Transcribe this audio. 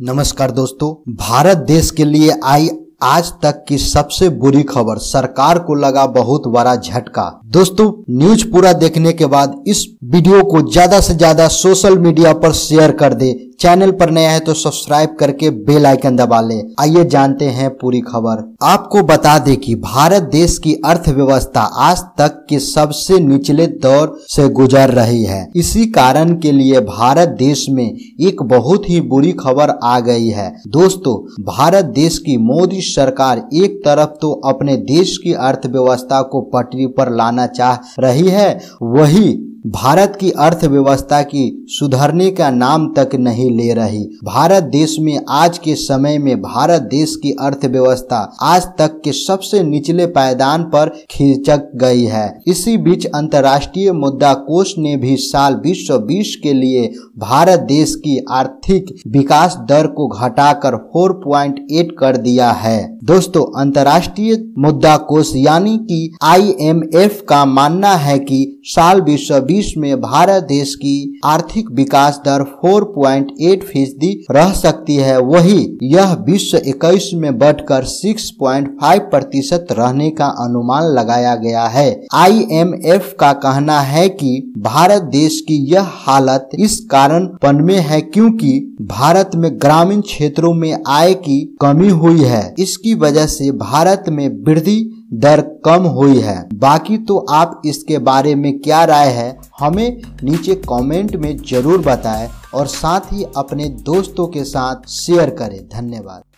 नमस्कार दोस्तों, भारत देश के लिए आई आज तक की सबसे बुरी खबर। सरकार को लगा बहुत बड़ा झटका। दोस्तों, न्यूज पूरा देखने के बाद इस वीडियो को ज्यादा से ज्यादा सोशल मीडिया पर शेयर कर दे। चैनल पर नया है तो सब्सक्राइब करके बेल आइकन दबा ले। आइए जानते हैं पूरी खबर। आपको बता दें कि भारत देश की अर्थव्यवस्था आज तक के सबसे निचले दौर से गुजर रही है। इसी कारण के लिए भारत देश में एक बहुत ही बुरी खबर आ गई है। दोस्तों, भारत देश की मोदी सरकार एक तरफ तो अपने देश की अर्थव्यवस्था को पटरी पर लाना चाह रही है, वही भारत की अर्थव्यवस्था की सुधरने का नाम तक नहीं ले रही। भारत देश में आज के समय में भारत देश की अर्थव्यवस्था आज तक के सबसे निचले पायदान पर खिसक गई है। इसी बीच अंतर्राष्ट्रीय मुद्रा कोष ने भी साल 2020 के लिए भारत देश की आर्थिक विकास दर को घटाकर 4.8 कर दिया है। दोस्तों, अंतर्राष्ट्रीय मुद्रा कोष यानी कि IMF का मानना है कि साल 2020 में भारत देश की आर्थिक विकास दर 4.8% रह सकती है। वही यह 2021 में बढ़कर 6.5% रहने का अनुमान लगाया गया है। IMF का कहना है कि भारत देश की यह हालत इस कारण पनमे है क्योंकि भारत में ग्रामीण क्षेत्रों में आय की कमी हुई है। इसकी वजह से भारत में वृद्धि दर कम हुई है। बाकी तो आप इसके बारे में क्या राय है हमें नीचे कमेंट में जरूर बताएं और साथ ही अपने दोस्तों के साथ शेयर करें। धन्यवाद।